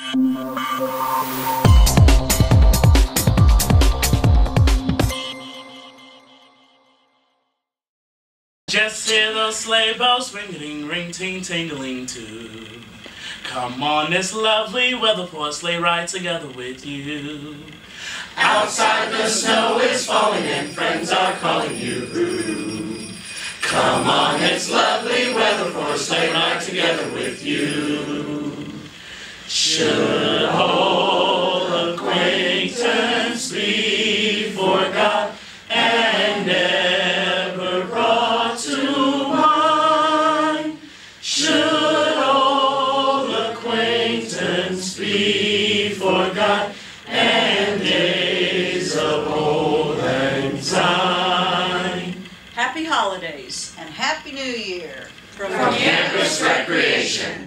Just hear those sleigh bells ring, ring, ting, tingling too. Come on, it's lovely weather for a sleigh ride together with you. Outside the snow is falling and friends are calling you. Come on, it's lovely weather for a sleigh ride together with you. Should old acquaintance be forgot and never brought to mind? Should old acquaintance be forgot and days of old lang syne? Happy holidays and Happy New Year from Campus Recreation.